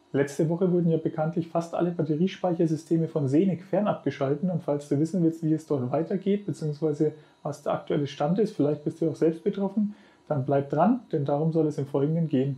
Letzte Woche wurden ja bekanntlich fast alle Batteriespeichersysteme von Senec fernabgeschaltet, und falls du wissen willst, wie es dort weitergeht, bzw. was der aktuelle Stand ist, vielleicht bist du auch selbst betroffen, dann bleib dran, denn darum soll es im Folgenden gehen.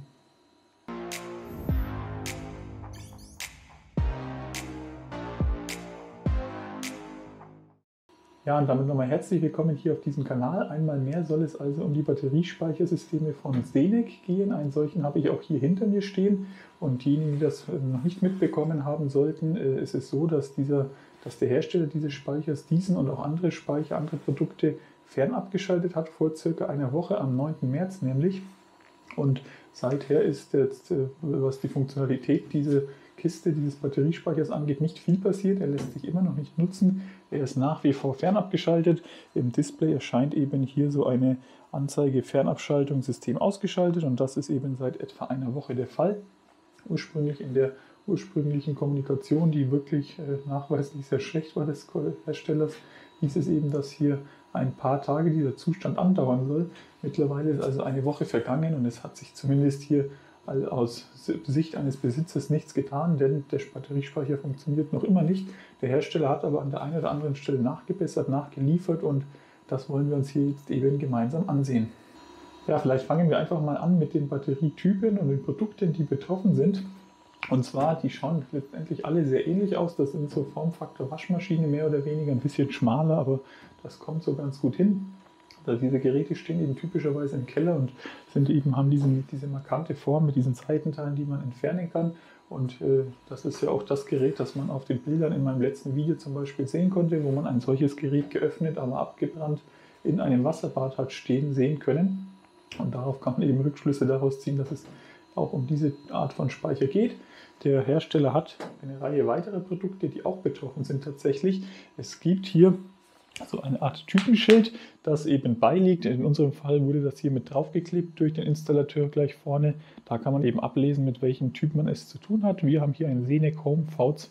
Ja, und damit nochmal herzlich willkommen hier auf diesem Kanal. Einmal mehr soll es also um die Batteriespeichersysteme von Senec gehen. Einen solchen habe ich auch hier hinter mir stehen. Und diejenigen, die das noch nicht mitbekommen haben sollten, ist es so, dass der Hersteller dieses Speichers diesen und auch andere Speicher, andere Produkte fernabgeschaltet hat, vor circa einer Woche, am 9. März nämlich. Und seither ist jetzt, was die Funktionalität dieser Kiste, dieses Batteriespeichers angeht, nicht viel passiert. Er lässt sich immer noch nicht nutzen. Er ist nach wie vor fernabgeschaltet. Im Display erscheint eben hier so eine Anzeige Fernabschaltung, System ausgeschaltet, und das ist eben seit etwa einer Woche der Fall. Ursprünglich in der ursprünglichen Kommunikation, die wirklich nachweislich sehr schlecht war des Herstellers, hieß es eben, dass hier ein paar Tage dieser Zustand andauern soll. Mittlerweile ist also eine Woche vergangen und es hat sich zumindest hier aus Sicht eines Besitzers nichts getan, denn der Batteriespeicher funktioniert noch immer nicht. Der Hersteller hat aber an der einen oder anderen Stelle nachgebessert, nachgeliefert, und das wollen wir uns hier jetzt eben gemeinsam ansehen. Ja, vielleicht fangen wir einfach mal an mit den Batterietypen und den Produkten, die betroffen sind. Und zwar, die schauen letztendlich alle sehr ähnlich aus. Das sind so Formfaktor Waschmaschine, mehr oder weniger, ein bisschen schmaler, aber das kommt so ganz gut hin. Also diese Geräte stehen eben typischerweise im Keller und haben diese markante Form mit diesen Seitenteilen, die man entfernen kann. Und das ist ja auch das Gerät, das man auf den Bildern in meinem letzten Video zum Beispiel sehen konnte, wo man ein solches Gerät geöffnet, aber abgebrannt in einem Wasserbad hat stehen sehen können. Und darauf kann man eben Rückschlüsse daraus ziehen, dass es auch um diese Art von Speicher geht. Der Hersteller hat eine Reihe weiterer Produkte, die auch betroffen sind tatsächlich. Es gibt hier so eine Art Typenschild, das eben beiliegt. In unserem Fall wurde das hier mit draufgeklebt durch den Installateur gleich vorne. Da kann man eben ablesen, mit welchem Typ man es zu tun hat. Wir haben hier einen Senec Home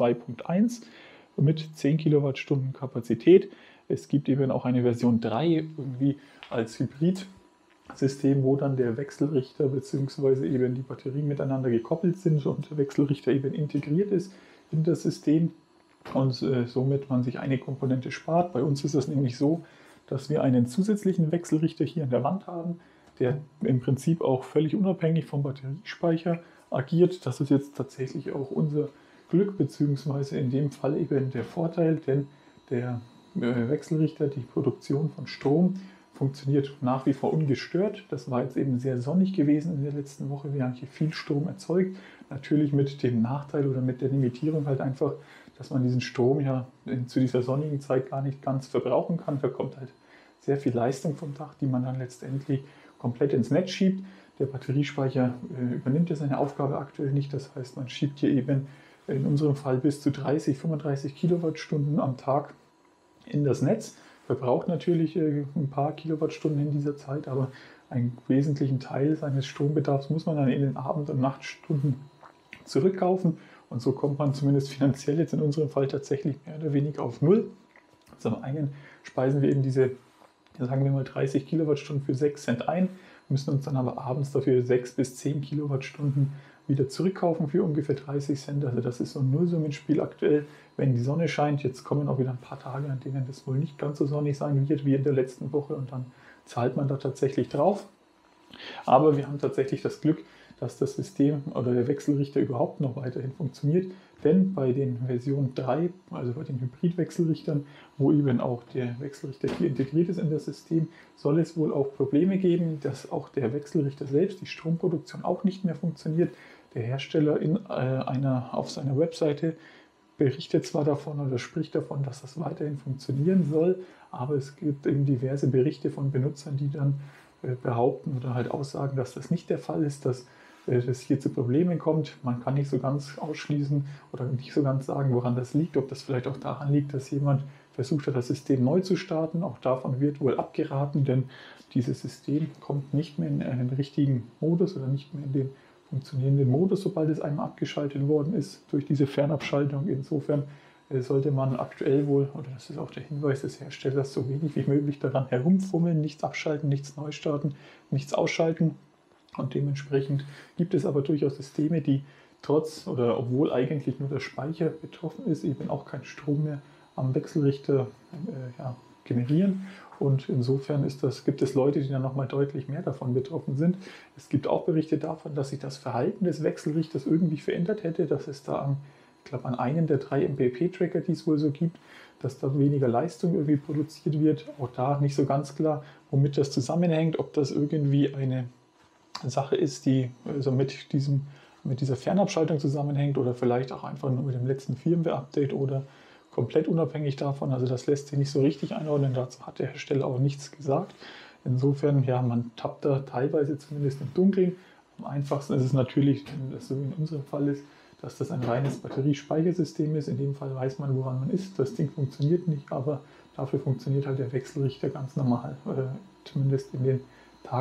V2.1 mit 10 Kilowattstunden Kapazität. Es gibt eben auch eine Version 3 irgendwie als Hybrid-System, wo dann der Wechselrichter bzw. eben die Batterien miteinander gekoppelt sind und der Wechselrichter eben integriert ist in das System und somit man sich eine Komponente spart. Bei uns ist es nämlich so, dass wir einen zusätzlichen Wechselrichter hier an der Wand haben, der im Prinzip auch völlig unabhängig vom Batteriespeicher agiert. Das ist jetzt tatsächlich auch unser Glück bzw. in dem Fall eben der Vorteil, denn der Wechselrichter, die Produktion von Strom, funktioniert nach wie vor ungestört. Das war jetzt eben sehr sonnig gewesen in der letzten Woche. Wir haben hier viel Strom erzeugt. Natürlich mit dem Nachteil oder mit der Limitierung halt einfach, dass man diesen Strom ja zu dieser sonnigen Zeit gar nicht ganz verbrauchen kann. Da kommt halt sehr viel Leistung vom Dach, die man dann letztendlich komplett ins Netz schiebt. Der Batteriespeicher übernimmt ja seine Aufgabe aktuell nicht. Das heißt, man schiebt hier eben in unserem Fall bis zu 30, 35 Kilowattstunden am Tag in das Netz. Verbraucht natürlich ein paar Kilowattstunden in dieser Zeit, aber einen wesentlichen Teil seines Strombedarfs muss man dann in den Abend- und Nachtstunden zurückkaufen, und so kommt man zumindest finanziell jetzt in unserem Fall tatsächlich mehr oder weniger auf Null. Zum einen speisen wir eben diese, sagen wir mal, 30 Kilowattstunden für 6 Cent ein, müssen uns dann aber abends dafür 6 bis 10 Kilowattstunden wieder zurückkaufen für ungefähr 30 Cent. Also das ist so ein Nullsummenspiel aktuell, wenn die Sonne scheint. Jetzt kommen auch wieder ein paar Tage, an denen das wohl nicht ganz so sonnig sein wird wie in der letzten Woche, und dann zahlt man da tatsächlich drauf. Aber wir haben tatsächlich das Glück, dass das System oder der Wechselrichter überhaupt noch weiterhin funktioniert. Denn bei den Version 3, also bei den Hybridwechselrichtern, wo eben auch der Wechselrichter hier integriert ist in das System, soll es wohl auch Probleme geben, dass auch der Wechselrichter selbst, die Stromproduktion auch nicht mehr funktioniert. Der Hersteller auf seiner Webseite berichtet zwar davon oder spricht davon, dass das weiterhin funktionieren soll, aber es gibt eben diverse Berichte von Benutzern, die dann behaupten oder halt aussagen, dass das nicht der Fall ist, dass es hier zu Problemen kommt. Man kann nicht so ganz ausschließen oder nicht so ganz sagen, woran das liegt, ob das vielleicht auch daran liegt, dass jemand versucht hat, das System neu zu starten. Auch davon wird wohl abgeraten, denn dieses System kommt nicht mehr in einen richtigen Modus oder nicht mehr in den funktionierenden Modus, sobald es einmal abgeschaltet worden ist durch diese Fernabschaltung. Insofern sollte man aktuell wohl, oder das ist auch der Hinweis des Herstellers, so wenig wie möglich daran herumfummeln, nichts abschalten, nichts neu starten, nichts ausschalten. Und dementsprechend gibt es aber durchaus Systeme, die trotz oder obwohl eigentlich nur der Speicher betroffen ist, eben auch kein Strom mehr am Wechselrichter generieren. Und insofern gibt es Leute, die dann nochmal deutlich mehr davon betroffen sind. Es gibt auch Berichte davon, dass sich das Verhalten des Wechselrichters irgendwie verändert hätte, dass es da an einem der 3 MPP-Tracker, die es wohl so gibt, dass da weniger Leistung irgendwie produziert wird. Auch da nicht so ganz klar, womit das zusammenhängt, ob das irgendwie eine Sache ist, die also mit dieser Fernabschaltung zusammenhängt oder vielleicht auch einfach nur mit dem letzten Firmware-Update oder komplett unabhängig davon. Also das lässt sich nicht so richtig einordnen, dazu hat der Hersteller auch nichts gesagt. Insofern, ja, man tappt da teilweise zumindest im Dunkeln. Am einfachsten ist es natürlich, wenn das so wie in unserem Fall ist, dass das ein reines Batteriespeichersystem ist. In dem Fall weiß man, woran man ist. Das Ding funktioniert nicht, aber dafür funktioniert halt der Wechselrichter ganz normal, zumindest in den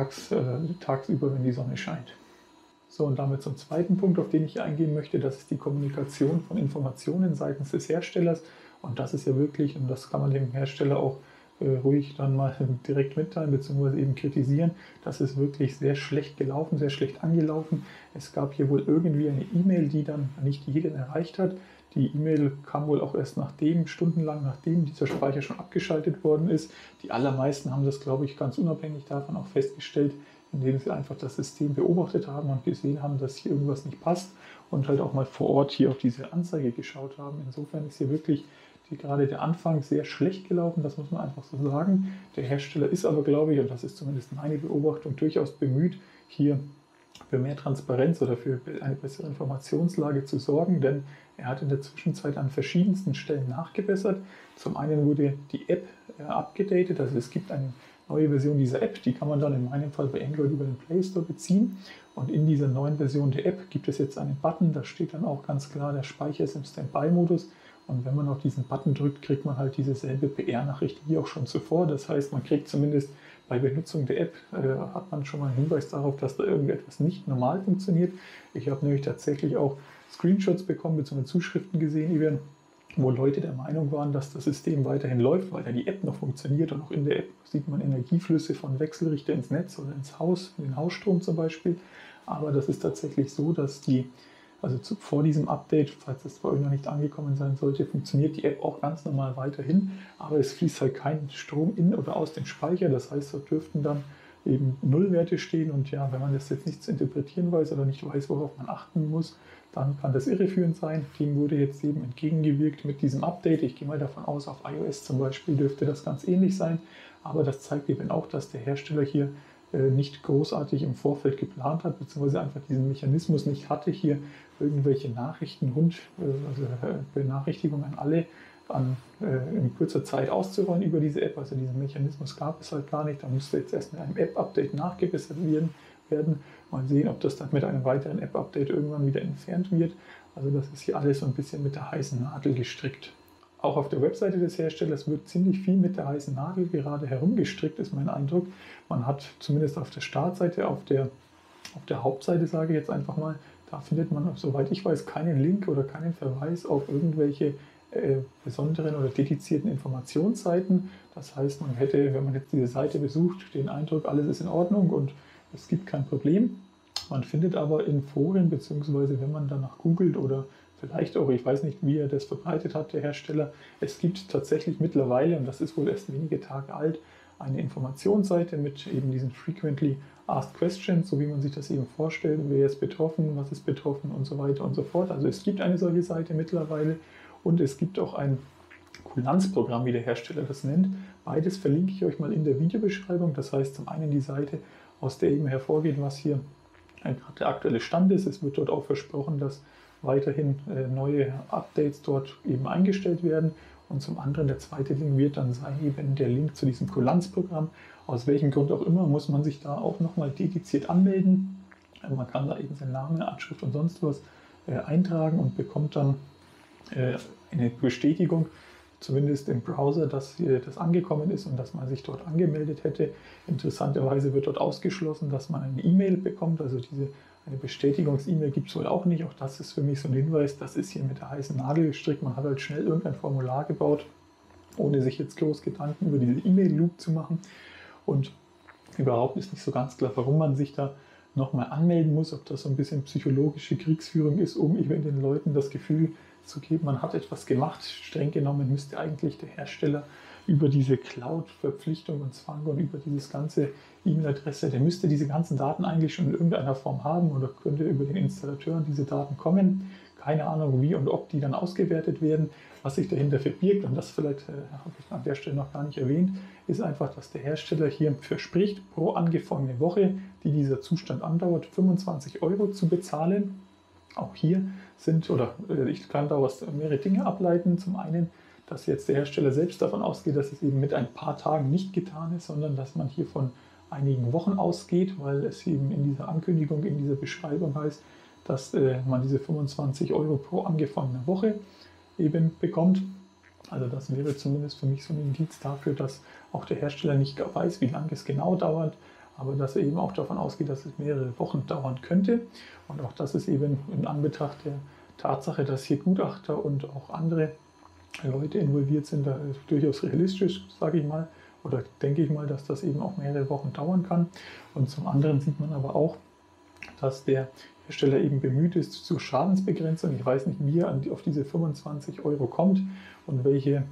tagsüber, wenn die Sonne scheint. So, und damit zum zweiten Punkt, auf den ich eingehen möchte, das ist die Kommunikation von Informationen seitens des Herstellers. Und das ist ja wirklich, und das kann man dem Hersteller auch ruhig dann mal direkt mitteilen bzw. eben kritisieren, das ist wirklich sehr schlecht gelaufen, sehr schlecht angelaufen. Es gab hier wohl irgendwie eine E-Mail, die dann nicht jeden erreicht hat. Die E-Mail kam wohl auch erst stundenlang nachdem dieser Speicher schon abgeschaltet worden ist. Die allermeisten haben das, glaube ich, ganz unabhängig davon auch festgestellt, indem sie einfach das System beobachtet haben und gesehen haben, dass hier irgendwas nicht passt und halt auch mal vor Ort hier auf diese Anzeige geschaut haben. Insofern ist hier wirklich gerade der Anfang sehr schlecht gelaufen, das muss man einfach so sagen. Der Hersteller ist aber, glaube ich, und das ist zumindest meine Beobachtung, durchaus bemüht, hier für mehr Transparenz oder für eine bessere Informationslage zu sorgen, denn er hat in der Zwischenzeit an verschiedensten Stellen nachgebessert. Zum einen wurde die App abgedatet, also es gibt eine neue Version dieser App, die kann man dann in meinem Fall bei Android über den Play Store beziehen. Und in dieser neuen Version der App gibt es jetzt einen Button, da steht dann auch ganz klar, der Speicher ist im Standby-Modus. Und wenn man auf diesen Button drückt, kriegt man halt dieselbe PR-Nachricht wie auch schon zuvor. Das heißt, man kriegt zumindest bei Benutzung der App, hat man schon mal einen Hinweis darauf, dass da irgendetwas nicht normal funktioniert. Ich habe nämlich tatsächlich auch Screenshots bekommen, bzw. Zuschriften gesehen, wo Leute der Meinung waren, dass das System weiterhin läuft, weil ja die App noch funktioniert. Und auch in der App sieht man Energieflüsse von Wechselrichter ins Netz oder ins Haus, in den Hausstrom zum Beispiel. Aber das ist tatsächlich so, dass vor diesem Update, falls das bei euch noch nicht angekommen sein sollte, funktioniert die App auch ganz normal weiterhin, aber es fließt halt kein Strom in oder aus dem Speicher. Das heißt, dort dürften dann eben Nullwerte stehen und ja, wenn man das jetzt nicht zu interpretieren weiß oder nicht weiß, worauf man achten muss, dann kann das irreführend sein. Dem wurde jetzt eben entgegengewirkt mit diesem Update. Ich gehe mal davon aus, auf iOS zum Beispiel dürfte das ganz ähnlich sein, aber das zeigt eben auch, dass der Hersteller hier nicht großartig im Vorfeld geplant hat, beziehungsweise einfach diesen Mechanismus nicht hatte, hier irgendwelche Nachrichten Benachrichtigungen an alle in kurzer Zeit auszurollen über diese App. Also diesen Mechanismus gab es halt gar nicht. Da musste jetzt erst mit einem App-Update nachgebessert werden. Mal sehen, ob das dann mit einem weiteren App-Update irgendwann wieder entfernt wird. Also das ist hier alles so ein bisschen mit der heißen Nadel gestrickt. Auch auf der Webseite des Herstellers wird ziemlich viel mit der heißen Nadel gerade herumgestrickt, ist mein Eindruck. Man hat zumindest auf der Startseite, auf der Hauptseite, sage ich jetzt einfach mal, da findet man, soweit ich weiß, keinen Link oder keinen Verweis auf irgendwelche besonderen oder dedizierten Informationsseiten. Das heißt, man hätte, wenn man jetzt diese Seite besucht, den Eindruck, alles ist in Ordnung und es gibt kein Problem. Man findet aber in Foren, beziehungsweise wenn man danach googelt oder vielleicht auch, ich weiß nicht, wie er das verbreitet hat, der Hersteller, es gibt tatsächlich mittlerweile, und das ist wohl erst wenige Tage alt, eine Informationsseite mit eben diesen Frequently Asked Questions, so wie man sich das eben vorstellt, wer ist betroffen, was ist betroffen und so weiter und so fort. Also es gibt eine solche Seite mittlerweile und es gibt auch ein Kulanzprogramm, wie der Hersteller das nennt. Beides verlinke ich euch mal in der Videobeschreibung. Das heißt zum einen die Seite, aus der eben hervorgeht, was hier der aktuelle Stand ist. Es wird dort auch versprochen, dass weiterhin neue Updates dort eben eingestellt werden. Und zum anderen, der zweite Link wird dann sein, eben der Link zu diesem Kulanzprogramm. Aus welchem Grund auch immer muss man sich da auch nochmal dediziert anmelden. Man kann da eben seinen Namen, Anschrift und sonst was eintragen und bekommt dann eine Bestätigung, zumindest im Browser, dass das angekommen ist und dass man sich dort angemeldet hätte. Interessanterweise wird dort ausgeschlossen, dass man eine E-Mail bekommt, also eine Bestätigungs-E-Mail gibt es wohl auch nicht. Auch das ist für mich so ein Hinweis, das ist hier mit der heißen Nadel gestrickt. Man hat halt schnell irgendein Formular gebaut, ohne sich jetzt groß Gedanken über diese E-Mail-Loop zu machen. Und überhaupt ist nicht so ganz klar, warum man sich da nochmal anmelden muss, ob das so ein bisschen psychologische Kriegsführung ist, um eben den Leuten das Gefühl zu geben, man hat etwas gemacht. Streng genommen müsste eigentlich der Hersteller über diese Cloud-Verpflichtung und Zwang und über dieses ganze E-Mail-Adresse, der müsste diese ganzen Daten eigentlich schon in irgendeiner Form haben oder könnte über den Installateur an diese Daten kommen. Keine Ahnung, wie und ob die dann ausgewertet werden, was sich dahinter verbirgt. Und das vielleicht habe ich an der Stelle noch gar nicht erwähnt, ist einfach, dass der Hersteller hier verspricht, pro angefangene Woche, die dieser Zustand andauert, 25 € zu bezahlen. Auch hier ich kann daraus mehrere Dinge ableiten. Zum einen, dass jetzt der Hersteller selbst davon ausgeht, dass es eben mit ein paar Tagen nicht getan ist, sondern dass man hier von einigen Wochen ausgeht, weil es eben in dieser Ankündigung, in dieser Beschreibung heißt, dass man diese 25 € pro angefangene Woche eben bekommt. Also das wäre zumindest für mich so ein Indiz dafür, dass auch der Hersteller nicht weiß, wie lange es genau dauert, aber dass er eben auch davon ausgeht, dass es mehrere Wochen dauern könnte. Und auch das ist eben in Anbetracht der Tatsache, dass hier Gutachter und auch andere Leute involviert sind, da durchaus realistisch, sage ich mal, oder denke ich mal, dass das eben auch mehrere Wochen dauern kann. Und zum anderen sieht man aber auch, dass der Hersteller eben bemüht ist zur Schadensbegrenzung. Ich weiß nicht, wie er auf diese 25 € kommt und welche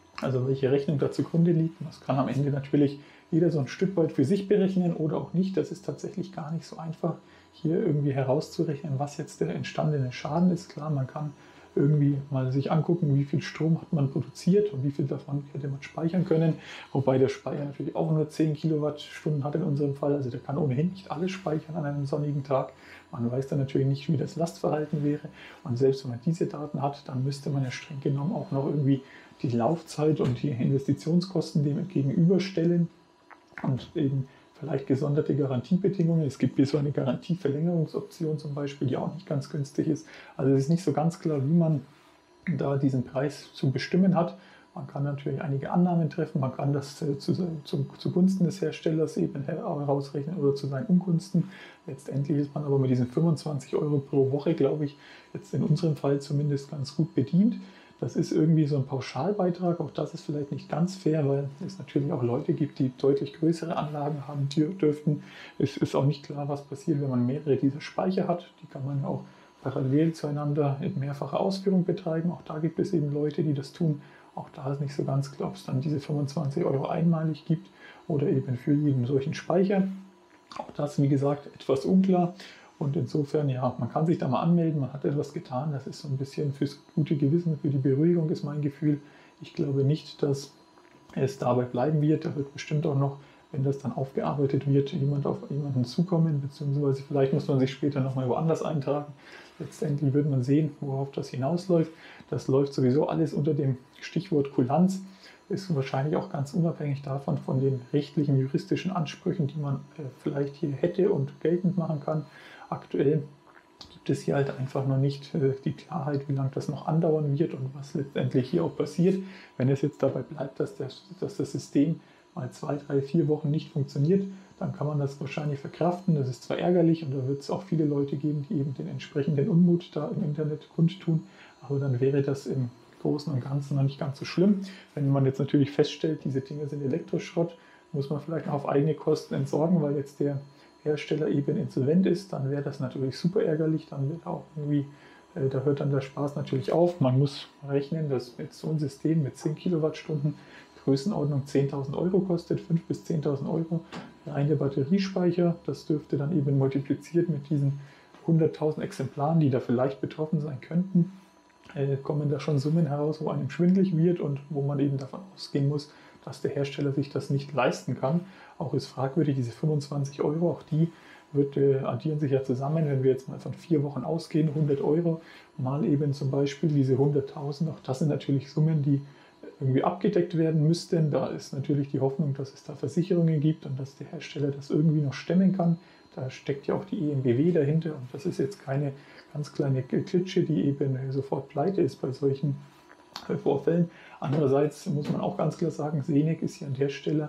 Rechnung da zugrunde liegt. Das kann am Ende natürlich jeder so ein Stück weit für sich berechnen oder auch nicht. Das ist tatsächlich gar nicht so einfach, hier irgendwie herauszurechnen, was jetzt der entstandene Schaden ist. Klar, man kann irgendwie mal sich angucken, wie viel Strom hat man produziert und wie viel davon hätte man speichern können. Wobei der Speicher natürlich auch nur 10 Kilowattstunden hat in unserem Fall. Also der kann ohnehin nicht alles speichern an einem sonnigen Tag. Man weiß dann natürlich nicht, wie das Lastverhalten wäre. Und selbst wenn man diese Daten hat, dann müsste man ja streng genommen auch noch irgendwie die Laufzeit und die Investitionskosten dem gegenüberstellen und eben vielleicht gesonderte Garantiebedingungen. Es gibt hier so eine Garantieverlängerungsoption zum Beispiel, die auch nicht ganz günstig ist. Also es ist nicht so ganz klar, wie man da diesen Preis zu bestimmen hat. Man kann natürlich einige Annahmen treffen, man kann das zugunsten des Herstellers eben herausrechnen oder zu seinen Ungunsten. Letztendlich ist man aber mit diesen 25 € pro Woche, glaube ich, jetzt in unserem Fall zumindest ganz gut bedient. Das ist irgendwie so ein Pauschalbeitrag, auch das ist vielleicht nicht ganz fair, weil es natürlich auch Leute gibt, die deutlich größere Anlagen haben dürften. Es ist auch nicht klar, was passiert, wenn man mehrere dieser Speicher hat. Die kann man auch parallel zueinander in mehrfacher Ausführung betreiben. Auch da gibt es eben Leute, die das tun. Auch da ist nicht so ganz klar, ob es dann diese 25 € einmalig gibt oder eben für jeden solchen Speicher. Auch das, wie gesagt, etwas unklar. Und insofern, ja, man kann sich da mal anmelden, man hat etwas getan. Das ist so ein bisschen fürs gute Gewissen, für die Beruhigung ist mein Gefühl. Ich glaube nicht, dass es dabei bleiben wird. Da wird bestimmt auch noch, wenn das dann aufgearbeitet wird, jemand auf jemanden zukommen, beziehungsweise vielleicht muss man sich später nochmal woanders eintragen. Letztendlich wird man sehen, worauf das hinausläuft. Das läuft sowieso alles unter dem Stichwort Kulanz. Ist wahrscheinlich auch ganz unabhängig davon, von den rechtlichen, juristischen Ansprüchen, die man vielleicht hier hätte und geltend machen kann. Aktuell gibt es hier halt einfach noch nicht die Klarheit, wie lange das noch andauern wird und was letztendlich hier auch passiert. Wenn es jetzt dabei bleibt, dass das System mal 2, 3, 4 Wochen nicht funktioniert, dann kann man das wahrscheinlich verkraften. Das ist zwar ärgerlich und da wird es auch viele Leute geben, die eben den entsprechenden Unmut da im Internet kundtun, aber dann wäre das im Großen und Ganzen noch nicht ganz so schlimm. Wenn man jetzt natürlich feststellt, diese Dinge sind Elektroschrott, muss man vielleicht noch auf eigene Kosten entsorgen, weil jetzt der Hersteller eben insolvent ist, dann wäre das natürlich super ärgerlich, dann wird auch irgendwie, da hört dann der Spaß natürlich auf. Man muss rechnen, dass jetzt so ein System mit 10 Kilowattstunden Größenordnung 10.000 € kostet, 5.000 bis 10.000 € rein der Batteriespeicher. Das dürfte dann eben multipliziert mit diesen 100.000 Exemplaren, die da vielleicht betroffen sein könnten, kommen da schon Summen heraus, wo einem schwindelig wird und wo man eben davon ausgehen muss, dass der Hersteller sich das nicht leisten kann. Auch ist fragwürdig, diese 25 €, auch die addieren sich ja zusammen, wenn wir jetzt mal von 4 Wochen ausgehen, 100 € mal eben zum Beispiel diese 100.000, auch das sind natürlich Summen, die irgendwie abgedeckt werden müssten. Da ist natürlich die Hoffnung, dass es da Versicherungen gibt und dass der Hersteller das irgendwie noch stemmen kann. Da steckt ja auch die EnBW dahinter und das ist jetzt keine ganz kleine Klitsche, die eben sofort pleite ist bei solchen Vorfällen. Andererseits muss man auch ganz klar sagen, SENEC ist hier an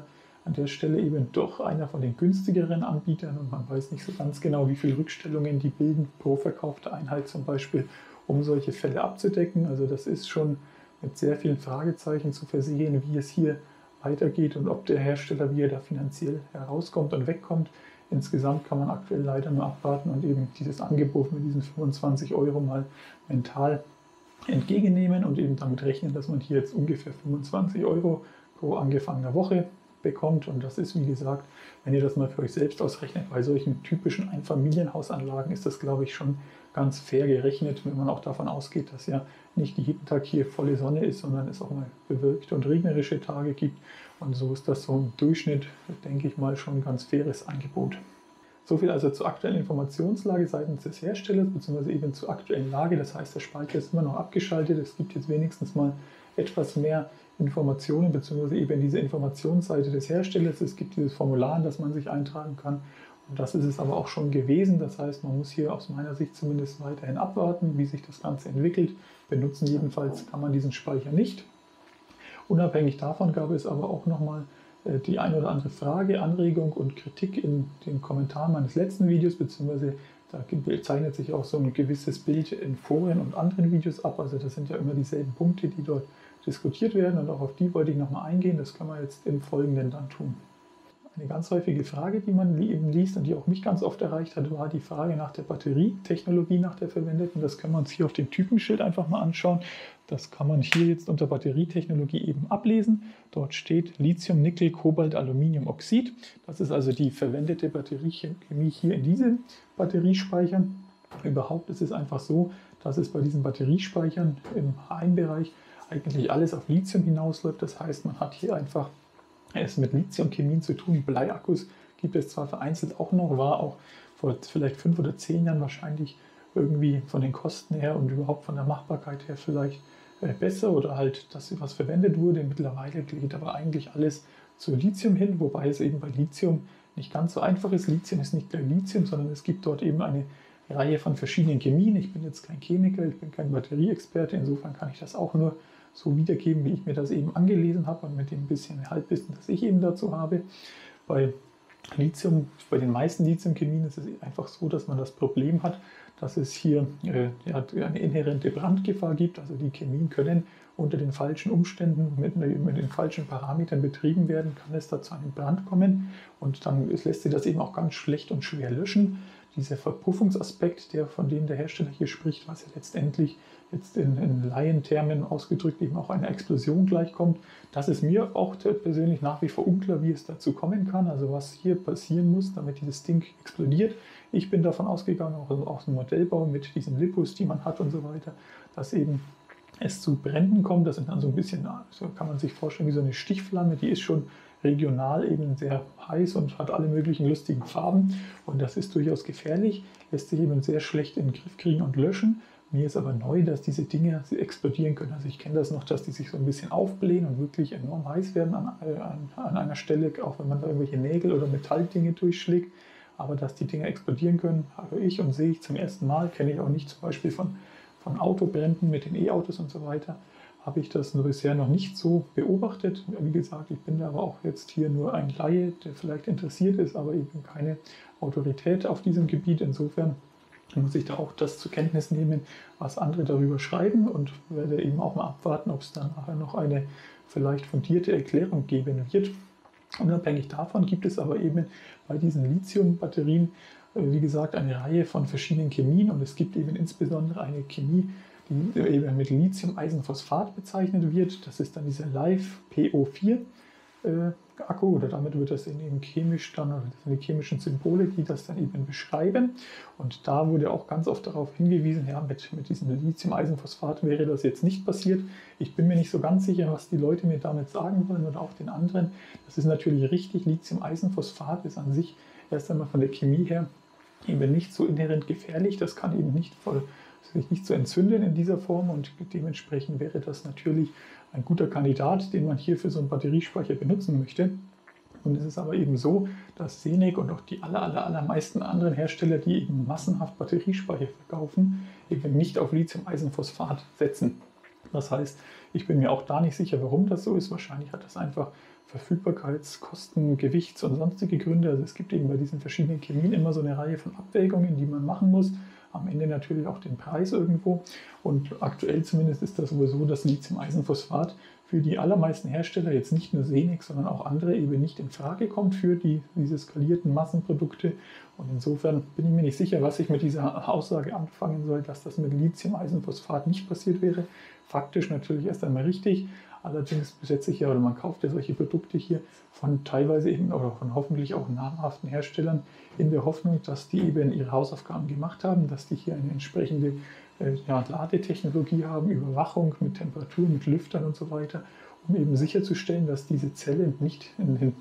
der Stelle eben doch einer von den günstigeren Anbietern und man weiß nicht so ganz genau, wie viele Rückstellungen die bilden pro verkaufte Einheit zum Beispiel, um solche Fälle abzudecken. Also das ist schon mit sehr vielen Fragezeichen zu versehen, wie es hier weitergeht und ob der Hersteller, wie er da finanziell herauskommt und wegkommt. insgesamt kann man aktuell leider nur abwarten und eben dieses Angebot mit diesen 25 € mal mental entgegennehmen und eben damit rechnen, dass man hier jetzt ungefähr 25 € pro angefangener Woche bekommt. Und das ist, wie gesagt, wenn ihr das mal für euch selbst ausrechnet, bei solchen typischen Einfamilienhausanlagen ist das, glaube ich, schon ganz fair gerechnet, wenn man auch davon ausgeht, dass ja nicht jeden Tag hier volle Sonne ist, sondern es auch mal bewölkte und regnerische Tage gibt. Und so ist das so im Durchschnitt, denke ich mal, schon ein ganz faires Angebot. Soviel also zur aktuellen Informationslage seitens des Herstellers, beziehungsweise eben zur aktuellen Lage. Das heißt, der Speicher ist immer noch abgeschaltet. Es gibt jetzt wenigstens mal etwas mehr Informationen, beziehungsweise eben diese Informationsseite des Herstellers. Es gibt dieses Formular, in das man sich eintragen kann. Und das ist es aber auch schon gewesen. Das heißt, man muss hier aus meiner Sicht zumindest weiterhin abwarten, wie sich das Ganze entwickelt. Benutzen jedenfalls kann man diesen Speicher nicht. Unabhängig davon gab es aber auch nochmal die eine oder andere Frage, Anregung und Kritik in den Kommentaren meines letzten Videos, beziehungsweise da zeichnet sich auch so ein gewisses Bild in Foren und anderen Videos ab. Also das sind ja immer dieselben Punkte, die dort diskutiert werden, und auch auf die wollte ich nochmal eingehen. Das können wir jetzt im Folgenden dann tun. Eine ganz häufige Frage, die man eben liest und die auch mich ganz oft erreicht hat, war die Frage nach der Batterietechnologie, nach der verwendeten. Das können wir uns hier auf dem Typenschild einfach mal anschauen. Das kann man hier jetzt unter Batterietechnologie eben ablesen. Dort steht Lithium, Nickel, Kobalt, Aluminiumoxid. Das ist also die verwendete Batteriechemie hier in diesen Batteriespeichern. Überhaupt ist es einfach so, dass es bei diesen Batteriespeichern im H1-Bereich eigentlich alles auf Lithium hinausläuft. Das heißt, man hat hier einfach es mit Lithiumchemien zu tun. Bleiakkus gibt es zwar vereinzelt auch noch, war auch vor vielleicht 5 oder 10 Jahren wahrscheinlich irgendwie von den Kosten her und überhaupt von der Machbarkeit her vielleicht besser oder halt das, was verwendet wurde. Mittlerweile geht aber eigentlich alles zu Lithium hin, wobei es eben bei Lithium nicht ganz so einfach ist. Lithium ist nicht gleich Lithium, sondern es gibt dort eben eine Reihe von verschiedenen Chemien. Ich bin jetzt kein Chemiker, ich bin kein Batterieexperte, insofern kann ich das auch nur so wiedergeben, wie ich mir das eben angelesen habe und mit dem bisschen Halbwissen, das ich eben dazu habe. Bei Lithium, bei den meisten Lithiumchemien ist es einfach so, dass man das Problem hat, dass es hier eine inhärente Brandgefahr gibt. Also die Chemien können unter den falschen Umständen, mit den falschen Parametern betrieben werden, kann es da zu einem Brand kommen und dann lässt sich das eben auch ganz schlecht und schwer löschen. Dieser Verpuffungsaspekt, von dem der Hersteller hier spricht, was ja letztendlich jetzt in Laientermen ausgedrückt eben auch einer Explosion gleichkommt, das ist mir auch persönlich nach wie vor unklar, wie es dazu kommen kann, also was hier passieren muss, damit dieses Ding explodiert. Ich bin davon ausgegangen, auch aus dem Modellbau mit diesen Lipus, die man hat und so weiter, dass eben es zu Bränden kommt. Das sind dann so ein bisschen, so kann man sich vorstellen, wie so eine Stichflamme, die ist schon regional eben sehr heiß und hat alle möglichen lustigen Farben und das ist durchaus gefährlich, lässt sich eben sehr schlecht in den Griff kriegen und löschen. Mir ist aber neu, dass diese Dinge explodieren können. Also ich kenne das noch, dass die sich so ein bisschen aufblähen und wirklich enorm heiß werden an einer Stelle, auch wenn man da irgendwelche Nägel oder Metalldinge durchschlägt. Aber dass die Dinge explodieren können, habe ich und sehe ich zum ersten Mal. Kenne ich auch nicht zum Beispiel von Autobränden mit den E-Autos und so weiter. Habe ich das bisher noch nicht so beobachtet. Wie gesagt, ich bin da aber auch jetzt hier nur ein Laie, der vielleicht interessiert ist, aber eben keine Autorität auf diesem Gebiet. Insofern muss ich da auch das zur Kenntnis nehmen, was andere darüber schreiben und werde eben auch mal abwarten, ob es dann nachher noch eine vielleicht fundierte Erklärung geben wird. Unabhängig davon gibt es aber eben bei diesen Lithium-Batterien, wie gesagt, eine Reihe von verschiedenen Chemien und es gibt eben insbesondere eine Chemie, die eben mit Lithium-Eisenphosphat bezeichnet wird. Das ist dann dieser LiFePO4 Akku, oder damit wird das eben chemisch dann, oder das sind die chemischen Symbole, die das dann eben beschreiben. Und da wurde auch ganz oft darauf hingewiesen, ja, mit diesem Lithium-Eisenphosphat wäre das jetzt nicht passiert. Ich bin mir nicht so ganz sicher, was die Leute mir damit sagen wollen oder auch den anderen. Das ist natürlich richtig, Lithium-Eisenphosphat ist an sich erst einmal von der Chemie her eben nicht so inhärent gefährlich. Das kann eben sich nicht so entzünden in dieser Form und dementsprechend wäre das natürlich ein guter Kandidat, den man hier für so einen Batteriespeicher benutzen möchte. Und es ist aber eben so, dass Senec und auch die allermeisten anderen Hersteller, die eben massenhaft Batteriespeicher verkaufen, eben nicht auf Lithium-Eisenphosphat setzen. Das heißt, ich bin mir auch da nicht sicher, warum das so ist. Wahrscheinlich hat das einfach Verfügbarkeits-, Kosten-, Gewichts- und sonstige Gründe. Also es gibt eben bei diesen verschiedenen Chemien immer so eine Reihe von Abwägungen, die man machen muss. Am Ende natürlich auch den Preis irgendwo. Und aktuell zumindest ist das wohl so, dass Lithium-Eisenphosphat für die allermeisten Hersteller, jetzt nicht nur Senec, sondern auch andere, eben nicht in Frage kommt für diese skalierten Massenprodukte. Und insofern bin ich mir nicht sicher, was ich mit dieser Aussage anfangen soll, dass das mit Lithium-Eisenphosphat nicht passiert wäre. Faktisch natürlich erst einmal richtig. Allerdings besetze ich ja, oder man kauft ja solche Produkte hier von teilweise eben oder von hoffentlich auch namhaften Herstellern in der Hoffnung, dass die eben ihre Hausaufgaben gemacht haben, dass die hier eine entsprechende Ladetechnologie haben, Überwachung mit Temperatur, mit Lüftern und so weiter, um eben sicherzustellen, dass diese Zellen nicht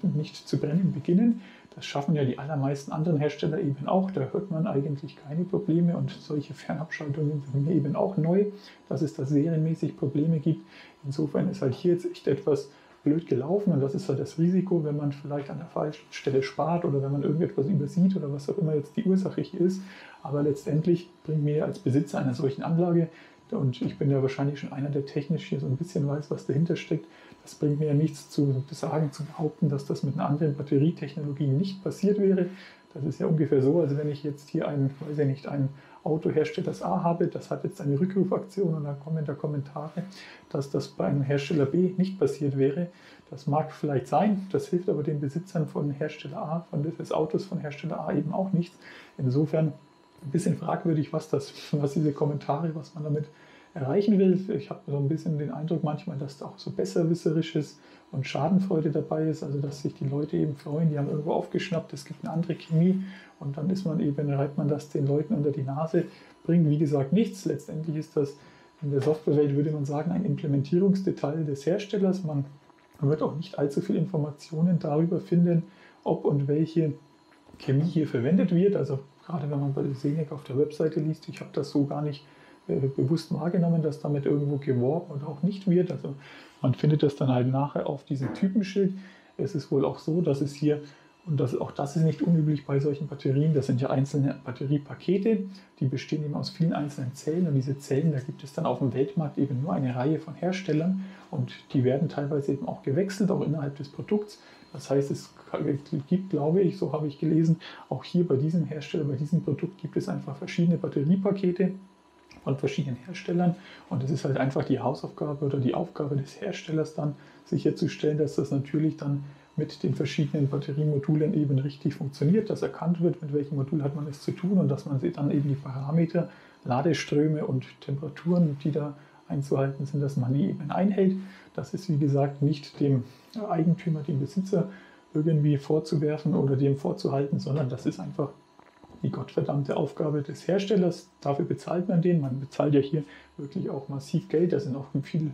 zu brennen beginnen. Das schaffen ja die allermeisten anderen Hersteller eben auch. Da hört man eigentlich keine Probleme und solche Fernabschaltungen sind mir eben auch neu, dass es da serienmäßig Probleme gibt. Insofern ist halt hier jetzt echt etwas blöd gelaufen und das ist halt das Risiko, wenn man vielleicht an der falschen Stelle spart oder wenn man irgendetwas übersieht oder was auch immer jetzt die Ursache hier ist. Aber letztendlich bringt mir als Besitzer einer solchen Anlage, und ich bin ja wahrscheinlich schon einer, der technisch hier so ein bisschen weiß, was dahinter steckt, das bringt mir ja nichts zu sagen, zu behaupten, dass das mit einer anderen Batterietechnologie nicht passiert wäre. Das ist ja ungefähr so, als wenn ich jetzt hier ein Autohersteller das A habe, das hat jetzt eine Rückrufaktion und dann kommen da Kommentare, dass das bei einem Hersteller B nicht passiert wäre. Das mag vielleicht sein, das hilft aber den Besitzern von Hersteller A, des Autos von Hersteller A eben auch nichts. Insofern ein bisschen fragwürdig, was diese Kommentare, was man damit erreichen will. Ich habe so ein bisschen den Eindruck manchmal, dass da auch so Besserwisserisches und Schadenfreude dabei ist, also dass sich die Leute eben freuen, die haben irgendwo aufgeschnappt, es gibt eine andere Chemie und dann reibt man das den Leuten unter die Nase, bringt wie gesagt nichts. Letztendlich ist das in der Softwarewelt, würde man sagen, ein Implementierungsdetail des Herstellers. Man wird auch nicht allzu viele Informationen darüber finden, ob und welche Chemie hier verwendet wird. Also gerade wenn man bei Senec auf der Webseite liest, ich habe das so gar nicht bewusst wahrgenommen, dass damit irgendwo geworben oder auch nicht wird. Also man findet das dann halt nachher auf diesem Typenschild. Es ist wohl auch so, dass es hier, und auch das ist nicht unüblich bei solchen Batterien, das sind ja einzelne Batteriepakete, die bestehen eben aus vielen einzelnen Zellen und diese Zellen, da gibt es dann auf dem Weltmarkt eben nur eine Reihe von Herstellern und die werden teilweise eben auch gewechselt, auch innerhalb des Produkts. Das heißt, es gibt, glaube ich, so habe ich gelesen, auch hier bei diesem Hersteller, bei diesem Produkt gibt es einfach verschiedene Batteriepakete von verschiedenen Herstellern und es ist halt einfach die Hausaufgabe oder die Aufgabe des Herstellers dann sicherzustellen, dass das natürlich dann mit den verschiedenen Batteriemodulen eben richtig funktioniert, dass erkannt wird, mit welchem Modul hat man es zu tun und dass man sich dann eben die Parameter, Ladeströme und Temperaturen, die da einzuhalten sind, dass man die eben einhält. Das ist wie gesagt nicht dem Eigentümer, dem Besitzer irgendwie vorzuwerfen oder dem vorzuhalten, sondern das ist einfach die gottverdammte Aufgabe des Herstellers. Dafür bezahlt man den. Man bezahlt ja hier wirklich auch massiv Geld. Da sind auch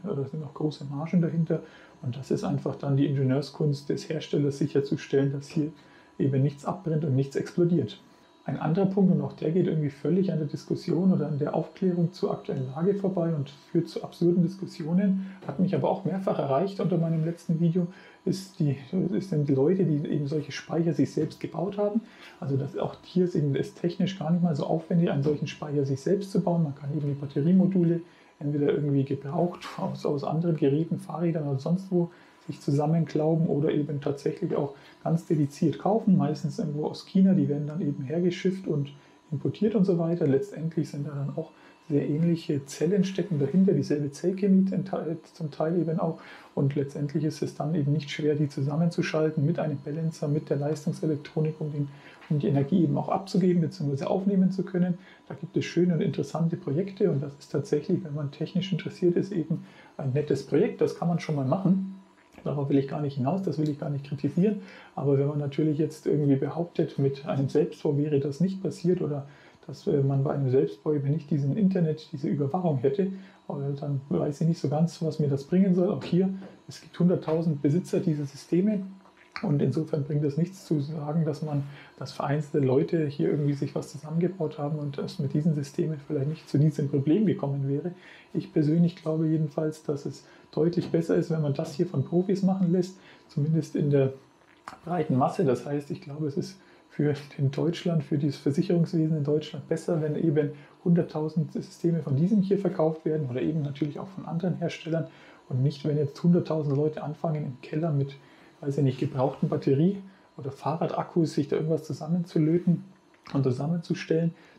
große Margen dahinter. Und das ist einfach dann die Ingenieurskunst des Herstellers, sicherzustellen, dass hier eben nichts abbrennt und nichts explodiert. Ein anderer Punkt, und auch der geht irgendwie völlig an der Diskussion oder an der Aufklärung zur aktuellen Lage vorbei und führt zu absurden Diskussionen, hat mich aber auch mehrfach erreicht unter meinem letzten Video, sind die Leute, die eben solche Speicher sich selbst gebaut haben. Also auch hier ist technisch gar nicht mal so aufwendig, einen solchen Speicher sich selbst zu bauen. Man kann eben die Batteriemodule entweder irgendwie gebraucht aus anderen Geräten, Fahrrädern oder sonst wo sich zusammenklauben oder eben tatsächlich auch ganz dediziert kaufen, meistens irgendwo aus China, die werden dann eben hergeschifft und importiert und so weiter. Letztendlich sind da dann auch sehr ähnliche Zellen stecken dahinter, dieselbe Zellchemie zum Teil eben auch und letztendlich ist es dann eben nicht schwer, die zusammenzuschalten mit einem Balancer, mit der Leistungselektronik, um die Energie eben auch abzugeben bzw. aufnehmen zu können. Da gibt es schöne und interessante Projekte und das ist tatsächlich, wenn man technisch interessiert ist, eben ein nettes Projekt, das kann man schon mal machen. Darauf will ich gar nicht hinaus, das will ich gar nicht kritisieren. Aber wenn man natürlich jetzt irgendwie behauptet, mit einem Selbstbau wäre das nicht passiert oder dass man bei einem Selbstbau eben nicht diese Überwachung hätte, dann weiß ich nicht so ganz, was mir das bringen soll. Auch hier, es gibt 100.000 Besitzer dieser Systeme und insofern bringt es nichts zu sagen, dass vereinzelte Leute hier irgendwie sich was zusammengebaut haben und dass mit diesen Systemen vielleicht nicht zu diesem Problem gekommen wäre. Ich persönlich glaube jedenfalls, dass es deutlich besser ist, wenn man das hier von Profis machen lässt, zumindest in der breiten Masse. Das heißt, ich glaube, es ist für dieses Versicherungswesen in Deutschland besser, wenn eben 100.000 Systeme von diesem hier verkauft werden oder eben natürlich auch von anderen Herstellern und nicht, wenn jetzt 100.000 Leute anfangen im Keller mit, weiß ich nicht, gebrauchten Batterie- oder Fahrradakkus sich da irgendwas zusammenzulöten und zusammenzustellen.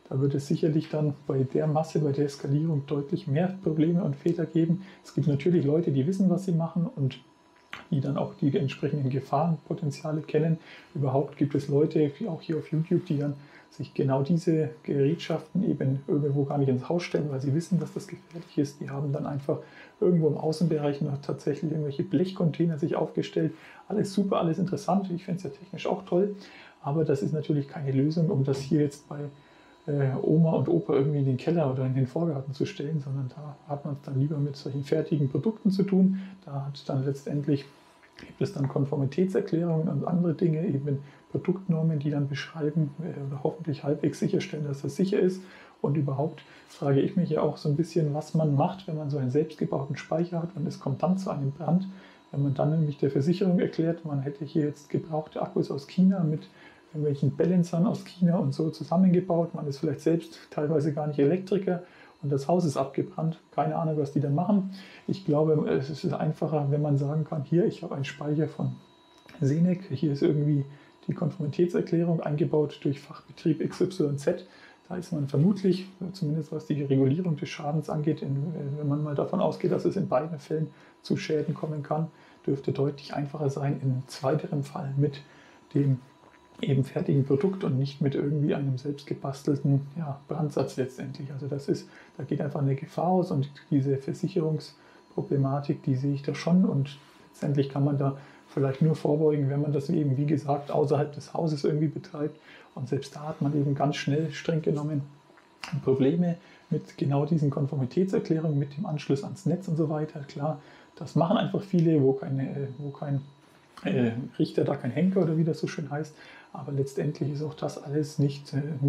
Da wird es sicherlich dann bei der Masse, bei der Skalierung deutlich mehr Probleme und Fehler geben. Es gibt natürlich Leute, die wissen, was sie machen und die dann auch die entsprechenden Gefahrenpotenziale kennen. Überhaupt gibt es Leute, auch hier auf YouTube, die dann sich genau diese Gerätschaften eben irgendwo gar nicht ins Haus stellen, weil sie wissen, dass das gefährlich ist. Die haben dann einfach irgendwo im Außenbereich noch tatsächlich irgendwelche Blechcontainer sich aufgestellt. Alles super, alles interessant. Ich finde es ja technisch auch toll. Aber das ist natürlich keine Lösung, um das hier jetzt bei Oma und Opa irgendwie in den Keller oder in den Vorgarten zu stellen, sondern da hat man es dann lieber mit solchen fertigen Produkten zu tun. Da hat dann letztendlich gibt es dann Konformitätserklärungen und andere Dinge, eben Produktnormen, die dann beschreiben oder hoffentlich halbwegs sicherstellen, dass das sicher ist. Und überhaupt frage ich mich ja auch so ein bisschen, was man macht, wenn man so einen selbstgebauten Speicher hat und es kommt dann zu einem Brand. Wenn man dann nämlich der Versicherung erklärt, man hätte hier jetzt gebrauchte Akkus aus China mit irgendwelchen Balancern aus China und so zusammengebaut. Man ist vielleicht selbst teilweise gar nicht Elektriker und das Haus ist abgebrannt. Keine Ahnung, was die dann machen. Ich glaube, es ist einfacher, wenn man sagen kann, hier, ich habe einen Speicher von Senec, hier ist irgendwie die Konformitätserklärung eingebaut durch Fachbetrieb XYZ. Da ist man vermutlich, zumindest was die Regulierung des Schadens angeht, wenn man mal davon ausgeht, dass es in beiden Fällen zu Schäden kommen kann, dürfte deutlich einfacher sein in zweiterem Fall mit dem eben fertigen Produkt und nicht mit irgendwie einem selbst gebastelten Brandsatz letztendlich. Also da geht einfach eine Gefahr aus und diese Versicherungsproblematik, die sehe ich da schon und letztendlich kann man da vielleicht nur vorbeugen, wenn man das eben, wie gesagt, außerhalb des Hauses irgendwie betreibt und selbst da hat man eben ganz schnell, streng genommen, Probleme mit genau diesen Konformitätserklärungen, mit dem Anschluss ans Netz und so weiter. Klar, das machen einfach viele, wo kein Richter, da kein Henker oder wie das so schön heißt. Aber letztendlich ist auch das alles nicht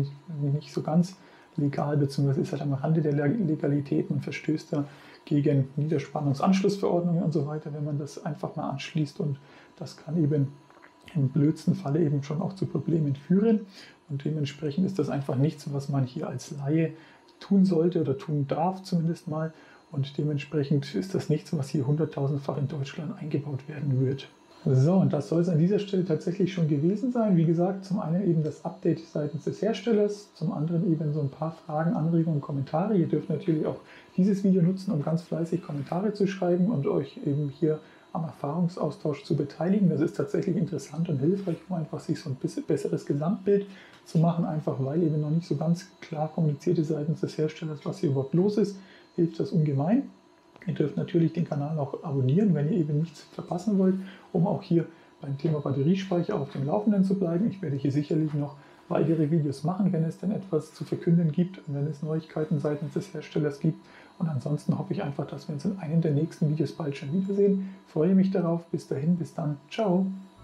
so ganz legal, beziehungsweise ist halt am Rande der Legalität. Man verstößt da gegen Niederspannungsanschlussverordnungen und so weiter, wenn man das einfach mal anschließt. Und das kann eben im blödsten Falle eben schon auch zu Problemen führen. Und dementsprechend ist das einfach nichts, was man hier als Laie tun sollte oder tun darf zumindest mal. Und dementsprechend ist das nichts, was hier 100.000-fach in Deutschland eingebaut werden wird. So, und das soll es an dieser Stelle tatsächlich schon gewesen sein. Wie gesagt, zum einen eben das Update seitens des Herstellers, zum anderen eben so ein paar Fragen, Anregungen, Kommentare. Ihr dürft natürlich auch dieses Video nutzen, um ganz fleißig Kommentare zu schreiben und euch eben hier am Erfahrungsaustausch zu beteiligen. Das ist tatsächlich interessant und hilfreich, um einfach sich so ein bisschen besseres Gesamtbild zu machen, einfach weil eben noch nicht so ganz klar kommuniziert ist seitens des Herstellers, was hier überhaupt los ist, hilft das ungemein. Ihr dürft natürlich den Kanal auch abonnieren, wenn ihr eben nichts verpassen wollt, um auch hier beim Thema Batteriespeicher auf dem Laufenden zu bleiben. Ich werde hier sicherlich noch weitere Videos machen, wenn es denn etwas zu verkünden gibt und wenn es Neuigkeiten seitens des Herstellers gibt. Und ansonsten hoffe ich einfach, dass wir uns in einem der nächsten Videos bald schon wiedersehen. Ich freue mich darauf. Bis dahin, bis dann. Ciao.